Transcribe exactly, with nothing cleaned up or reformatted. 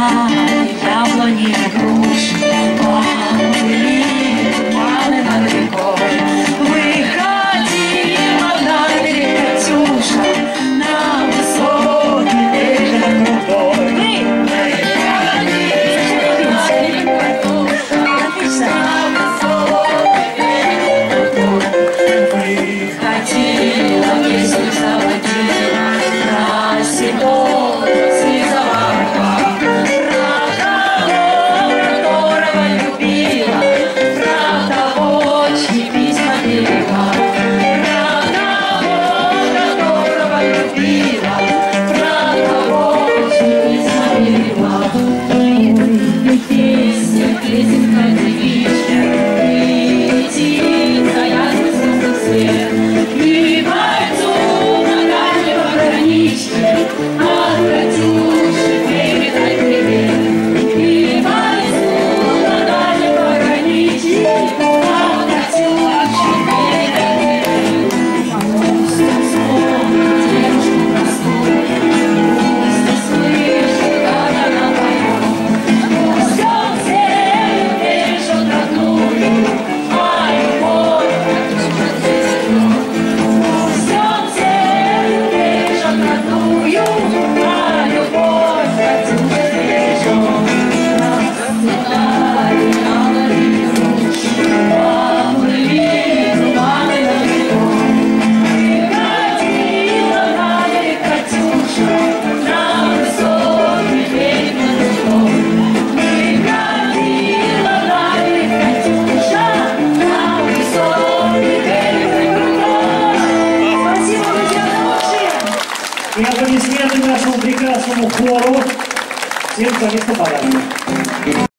яблони, груши, плавали, туманы над рекой. Выходила на берег Катюша, на высокий берег крутой. И аплодисменты нашему прекрасному хору. Всем за листопада.